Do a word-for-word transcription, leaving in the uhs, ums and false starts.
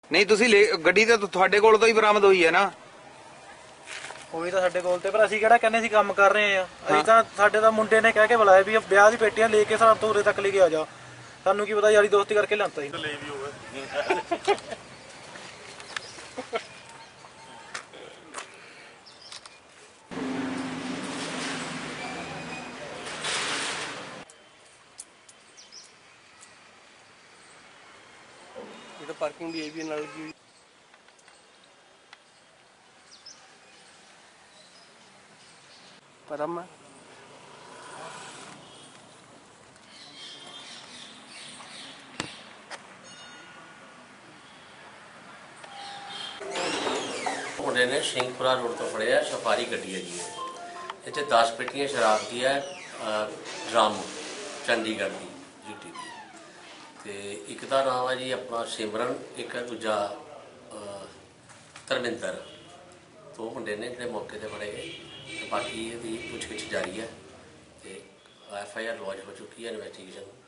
नहीं तुसी गड्डी तो तुहाडे कोल तो ही बरामद हुई है ना? ਹੋਈ ਤਾਂ ਸਾਡੇ ਕੋਲ ਤੇ ਪਰ ਅਸੀਂ ਕਿਹੜਾ ਕਹਿੰਦੇ ਸੀ ਕੰਮ ਕਰ ਰਹੇ ਆ। ਅਸੀਂ ਤਾਂ ਸਾਡੇ ਤਾਂ ਮੁੰਡੇ ਨੇ ਕਹਿ ਕੇ ਬੁਲਾਇਆ ਵੀ ਵਿਆਹ ਦੀ ਪੇਟੀਆਂ ਲੈ ਕੇ ਸਾਨੂੰ ਉਰੇ ਤੱਕ ਲੈ ਕੇ ਆ ਜਾ। ਸਾਨੂੰ ਕੀ ਪਤਾ ਯਾਰੀ ਦੋਸਤੀ ਕਰਕੇ ਲਿਆਂਤਾ ਸੀ। ਲੈ ਵੀ ਹੋਵੇ ਇਹ ਤਾਂ ਪਾਰਕਿੰਗ ਦੀ ਏਰੀਆ ਨਾਲ ਲੱਗੀ ਹੋਈ। परम मुंडे ने सिंहपुरा रोड तो फड़िया सफारी गड्डी है जी इतने दस पेटियां शराब की है ड्रम चंडीगढ़ की जीटी की ते एक का नाम है जी अपना सिमरन एक है दूजा धर्मिंदर दो मुंडे ने जो मौके पर फड़े गए। बाकी ये पुछगिछ जारी है तो एफ आई आर लॉन्च हो चुकी है इन्वेस्टिगेशन।